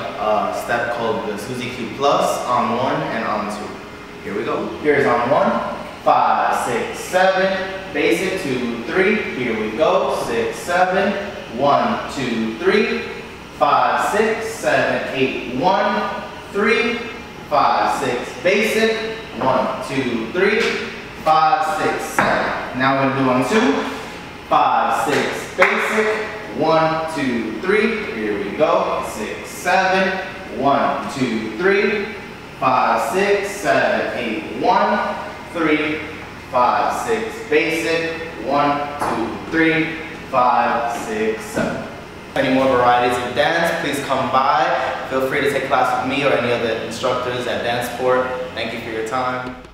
a step called the Suzy Q Plus on 1 and on 2. Here we go. Here's on 1, 5, 6, 7, basic, 2, 3. Here we go, 6, 7, 1, 2, 3, 5, 6, 7, 8, 1, 3, 5, 6, basic, 1, 2, 3, 5, 6, 7. Now we're going to do on 2, 5, 6, basic, 1, 2, 3. Here we go, 6, 7, 1, 2, 3, 5, 6, 7, 8, 1, 3, 5, 6, basic, 1, 2, 3, 5, 6, 7. Any more varieties of dance, please come by. Feel free to take class with me or any other instructors at Dance Sport. Thank you for your time.